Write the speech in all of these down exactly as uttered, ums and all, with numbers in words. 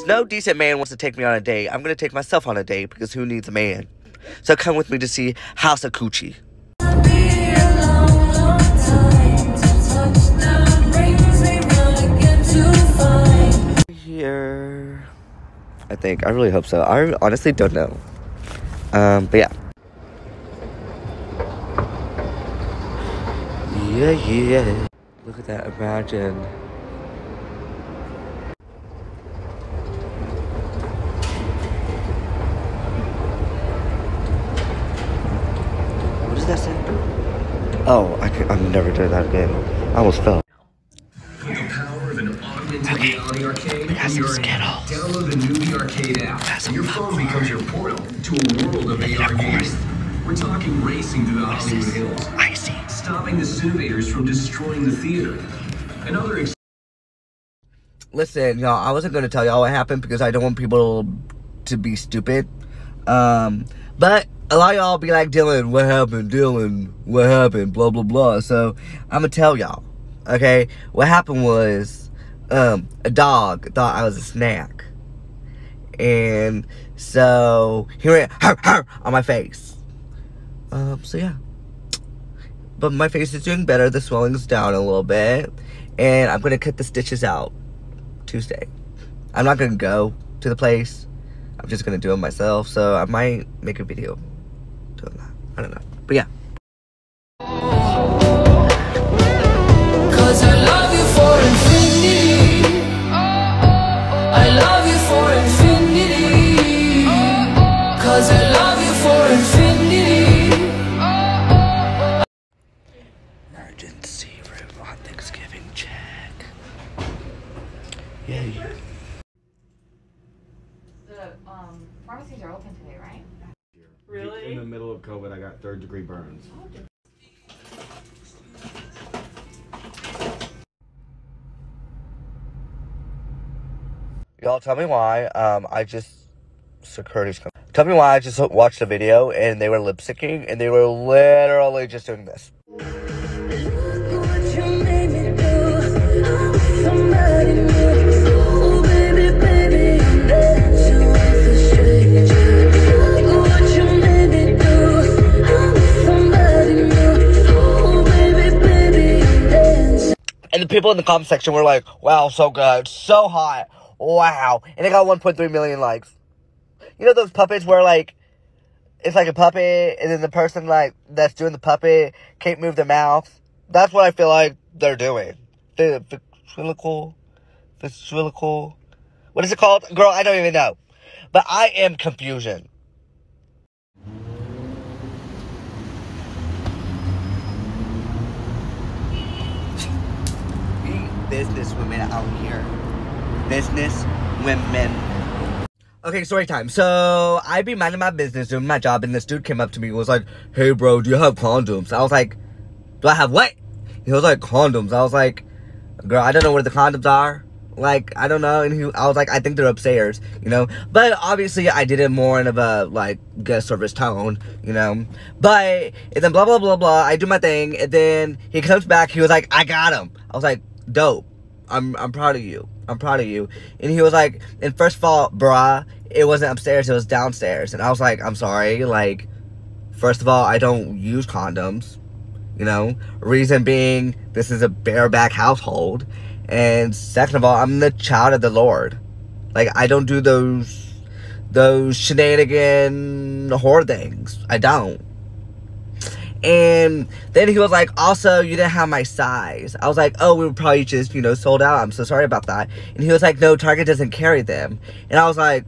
Since no decent man wants to take me on a date, I'm going to take myself on a date because who needs a man? So come with me to see House of Coochie. Here, I think. I really hope so. I honestly don't know. Um, but yeah. Yeah, yeah. Look at that. Imagine. What does that say? Oh, I can, I'm never doing that again. I almost fell. With the power of an augmented Okay. reality arcade, We got some you're in. Skittles. Download the new The Arcade app, and your phone becomes your portal to a world of A R games. We're talking racing through the Hollywood Hills. Icy. Stopping the Cinevators from destroying the theater. And other ex- Listen, y'all, I wasn't going to tell y'all what happened because I don't want people to be stupid. Um, but a lot of y'all be like, Dylan, what happened? Dylan, what happened? Blah, blah, blah. So I'm going to tell y'all, okay? What happened was um, a dog thought I was a snack. And so he went, "Har, har," on my face. Um, so yeah. But my face is doing better. The swelling's down a little bit. And I'm going to cut the stitches out Tuesday. I'm not going to go to the place. I'm just going to do it myself. So I might make a video doing that. I don't know. But yeah. Cause I love you for infinity. I love you for infinity. Cause I love you for infinity. Emergency room on Thanksgiving check. Yeah. The um, pharmacies are open today, right? Really? In the middle of COVID, I got third degree burns. Y'all tell me why um, I just... Security's coming. Tell me why I just watched a video and they were lip syncing and they were literally just doing this. And the people in the comment section were like, wow, so good, so hot, wow. And it got one point three million likes. You know those puppets where, like, it's like a puppet, and then the person, like, that's doing the puppet can't move their mouth? That's what I feel like they're doing. The ventriloquial, ventriloquial, what is it called? Girl, I don't even know. But I am confusion. Business women out here. Business women. Okay, story time. So, I be minding my business, doing my job, and this dude came up to me and was like, hey, bro, do you have condoms? I was like, do I have what? He was like, condoms. I was like, girl, I don't know where the condoms are. Like, I don't know. And he, I was like, I think they're upstairs, you know? But, obviously, I did it more in of a, like, guest service tone, you know? But, and then blah, blah, blah, blah. I do my thing, and then he comes back. He was like, I got him. I was like, dope. I'm, I'm proud of you. I'm proud of you. And he was like, and first of all, bruh, it wasn't upstairs, it was downstairs. And I was like, I'm sorry, like, first of all, I don't use condoms, you know? Reason being, this is a bareback household. And second of all, I'm the child of the Lord. Like, I don't do those, those shenanigan whore things. I don't. And then he was like, also, you didn't have my size. I was like, oh, we were probably just, you know, sold out. I'm so sorry about that. And he was like, no, Target doesn't carry them. And I was like,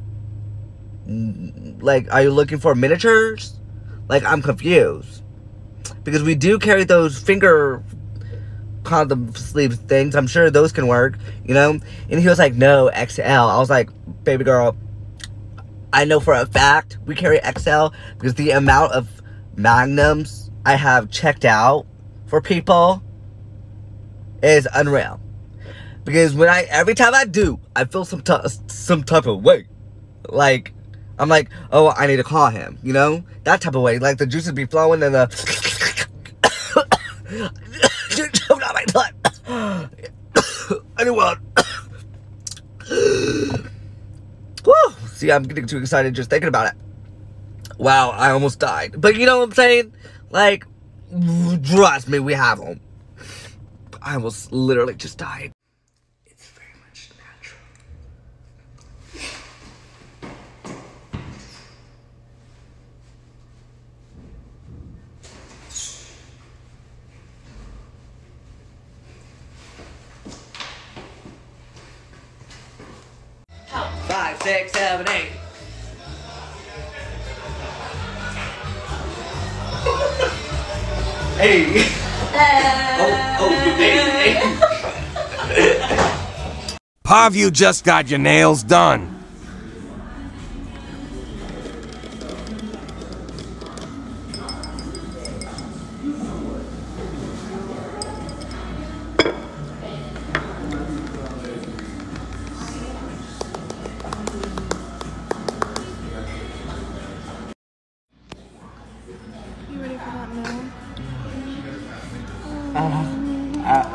like, are you looking for miniatures? Like, I'm confused. Because we do carry those finger condom sleeve things. I'm sure those can work, you know? And he was like, no, X L. I was like, baby girl, I know for a fact we carry X L because the amount of magnums I have checked out for people is unreal. Because when I, every time I do, I feel some, t some type of way. Like, I'm like, oh, I need to call him, you know? That type of way. Like, the juices be flowing and the... choked out my butt. Anyone? See, I'm getting too excited just thinking about it. Wow, I almost died. But you know what I'm saying? Like, trust me, we have them. I almost literally just died. It's very much natural. Five, six, seven, eight. Hey. Oh, oh, hey, hey. Pav, you just got your nails done. You ready for that now? Uh, uh.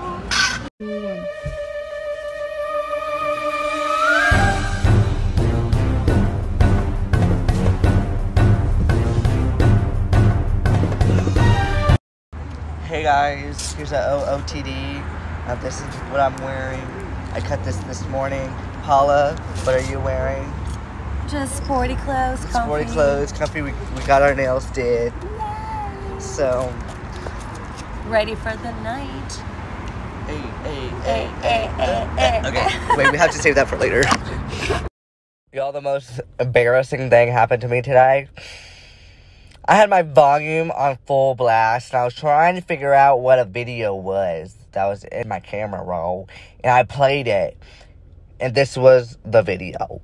Hey guys, here's a O O T D. Uh, this is what I'm wearing. I cut this this morning. Paula, what are you wearing? Just sporty clothes, comfy. Sporty clothes, comfy. We, we got our nails did. Yay. So, Ready for the night. hey, hey, Eh, eh, eh, eh. okay, wait, we have to save that for later. Y'all, the most embarrassing thing happened to me today. I had my volume on full blast, and I was trying to figure out what a video was that was in my camera roll, and I played it, and this was the video.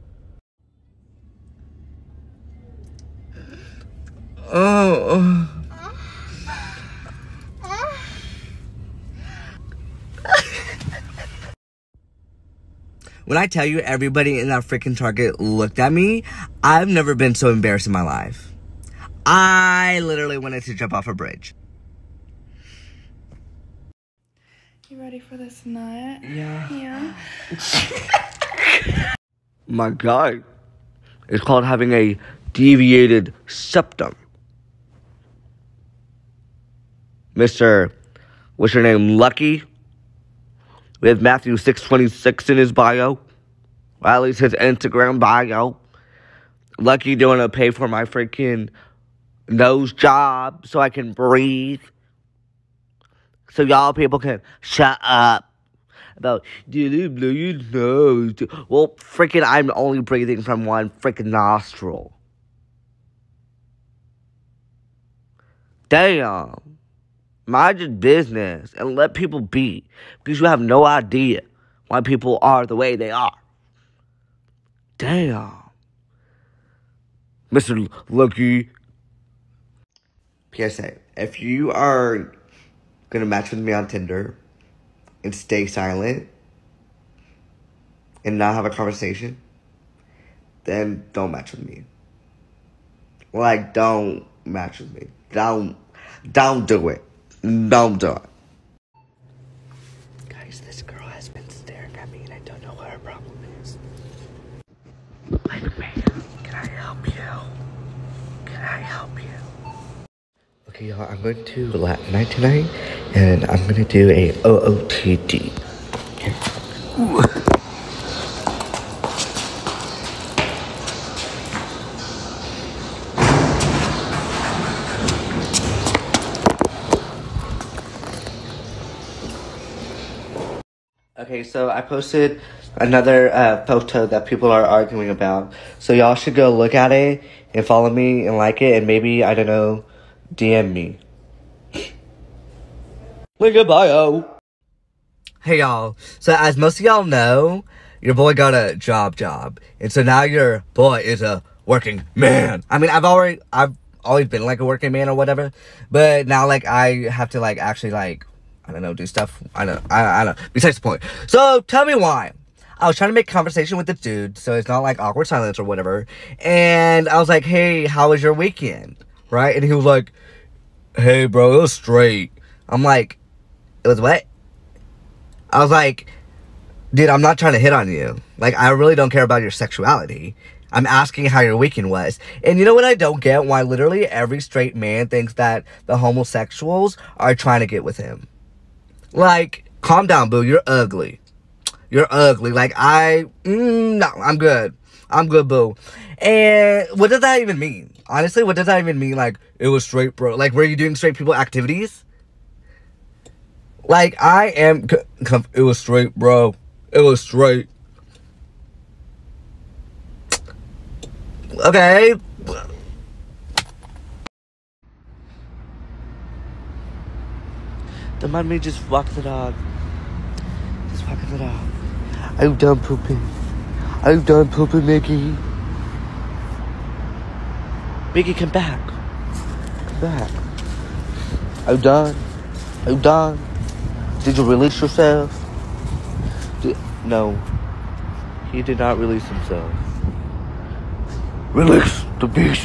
Oh. When I tell you everybody in that freaking Target looked at me, I've never been so embarrassed in my life. I literally wanted to jump off a bridge. You ready for this nut? Yeah. Yeah. My God. It's called having a deviated septum. Mister, what's your name, Lucky? With Matthew six twenty-six in his bio. Or at least his Instagram bio. Lucky doing to pay for my freaking nose job so I can breathe. So y'all people can shut up about, did it blow your nose? Well, freaking I'm only breathing from one freaking nostril. Damn. Mind your business and let people be. Because you have no idea why people are the way they are. Damn. Mister Lucky. P S A, if you are gonna match with me on Tinder and stay silent and not have a conversation, then don't match with me. Like, don't match with me. Don't, don't do it. Don't do it. Guys, this girl has been staring at me and I don't know what her problem is. Like, man, can I help you? Can I help you? Okay, y'all, I'm going to Latin night tonight, and I'm going to do a O O T D. Okay. Ooh. Okay, so I posted another uh, photo that people are arguing about. So y'all should go look at it and follow me and like it, and maybe, I don't know, D M me. Link in bio. Hey y'all, so as most of y'all know, your boy got a job job. And so now your boy is a working man. I mean, I've already, I've always been like a working man or whatever. But now like I have to like actually like, I don't know, do stuff. I don't, I, I don't know. Besides the point. So tell me why. I was trying to make conversation with the dude, so it's not like awkward silence or whatever. And I was like, hey, how was your weekend? Right? And he was like, hey, bro, it was straight. I'm like, it was what? I was like, dude, I'm not trying to hit on you. Like, I really don't care about your sexuality. I'm asking how your weekend was. And you know what I don't get? Why literally every straight man thinks that the homosexuals are trying to get with him. Like, calm down, boo. You're ugly. You're ugly. Like, I... Mm, no, I'm good. I'm good, boo. And what does that even mean? Honestly, what does that even mean? Like, it was straight, bro. Like, were you doing straight people activities? Like, I am... It was straight, bro. It was straight. Okay. Don't mind me just walking the dog. Just walking the dog. I'm done pooping. I'm done pooping, Mickey. Mickey, come back. Come back. I'm done. I'm done. Did you release yourself? Did, no. He did not release himself. Release the beast.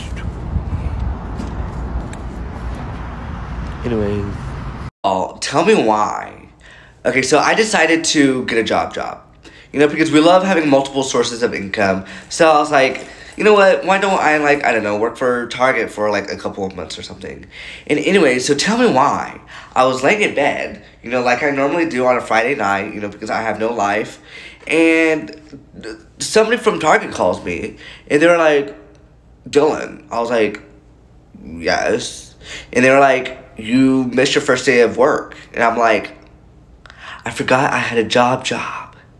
Anyways. Oh, tell me why. Okay, so I decided to get a job job. You know, because we love having multiple sources of income. So I was like, you know what? Why don't I, like, I don't know, work for Target for, like, a couple of months or something. And anyway, so tell me why. I was laying in bed, you know, like I normally do on a Friday night, you know, because I have no life. And somebody from Target calls me. And they were like, Dylan. I was like, yes. And they were like, you missed your first day of work. And I'm like, I forgot I had a job job.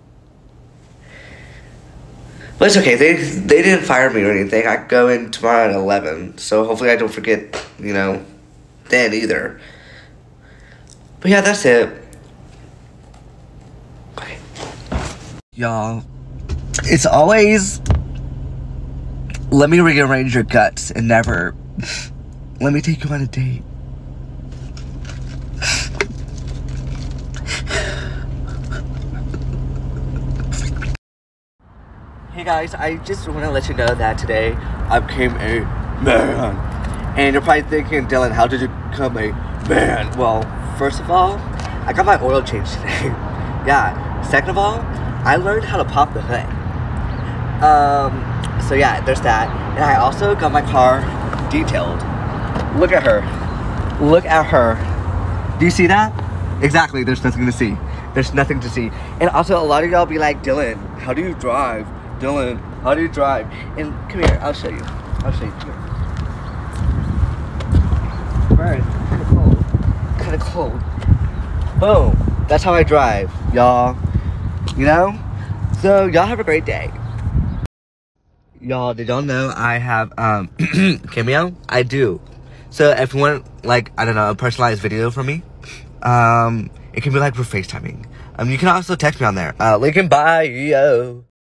But it's okay. They they didn't fire me or anything. I go in tomorrow at eleven. So hopefully I don't forget, you know, then either. But yeah, that's it. Okay. Y'all, it's always, let me rearrange your guts and never, let me take you on a date. Hey guys, I just want to let you know that today I became a man. And you're probably thinking, Dylan, how did you become a man? Well, first of all, I got my oil changed today. Yeah. Second of all, I learned how to pop the hood. Um, so yeah, there's that. And I also got my car detailed. Look at her. Look at her. Do you see that? Exactly, there's nothing to see. There's nothing to see. And also, a lot of y'all be like, Dylan, how do you drive? Dylan, how do you drive? And come here, I'll show you. I'll show you. Come here. Right, kind of cold. Kind of cold. Boom. That's how I drive, y'all. You know? So, y'all have a great day. Y'all, did y'all know I have, um, Cameo? I do. So, if you want, like, I don't know, a personalized video from me, um, it can be like for FaceTiming. Um, you can also text me on there. Uh, link in bio.